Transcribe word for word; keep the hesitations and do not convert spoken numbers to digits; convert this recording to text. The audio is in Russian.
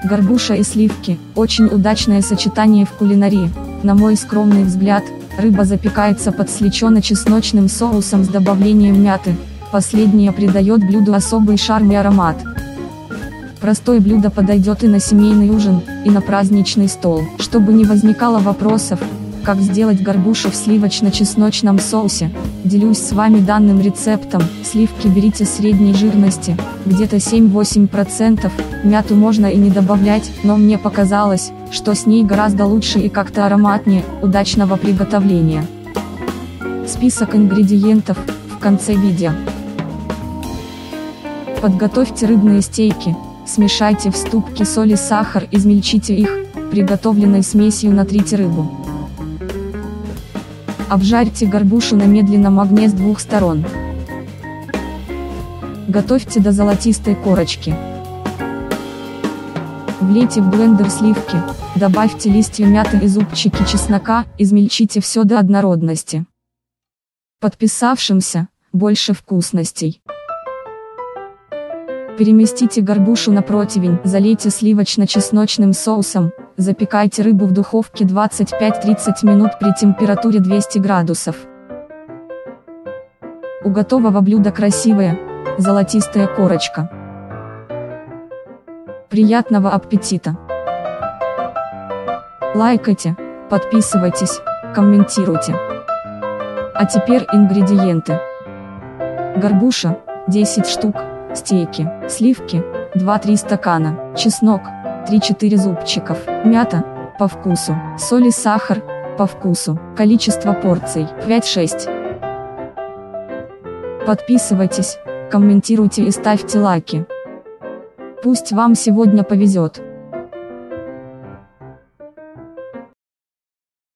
Горбуша и сливки – очень удачное сочетание в кулинарии. На мой скромный взгляд, рыба запекается под сличенно-чесночным соусом с добавлением мяты. Последнее придает блюду особый шарм и аромат. Простое блюдо подойдет и на семейный ужин, и на праздничный стол. Чтобы не возникало вопросов, как сделать горбушу в сливочно-чесночном соусе, делюсь с вами данным рецептом. Сливки берите средней жирности, где-то семь-восемь процентов, мяту можно и не добавлять, но мне показалось, что с ней гораздо лучше и как-то ароматнее. Удачного приготовления! Список ингредиентов в конце видео. Подготовьте рыбные стейки, смешайте в ступке соль и сахар, измельчите их, приготовленной смесью натрите рыбу. Обжарьте горбушу на медленном огне с двух сторон. Готовьте до золотистой корочки. Влейте в блендер сливки, добавьте листья мяты и зубчики чеснока, измельчите все до однородности. Подписавшимся больше вкусностей. Переместите горбушу на противень, залейте сливочно-чесночным соусом, запекайте рыбу в духовке двадцать пять-тридцать минут при температуре двести градусов. У готового блюда красивая, золотистая корочка. Приятного аппетита! Лайкайте, подписывайтесь, комментируйте. А теперь ингредиенты. Горбуша – десять штук. Стейки, сливки, два-три стакана, чеснок, три-четыре зубчиков, мята, по вкусу, соль и сахар, по вкусу, количество порций, пять-шесть. Подписывайтесь, комментируйте и ставьте лайки. Пусть вам сегодня повезет.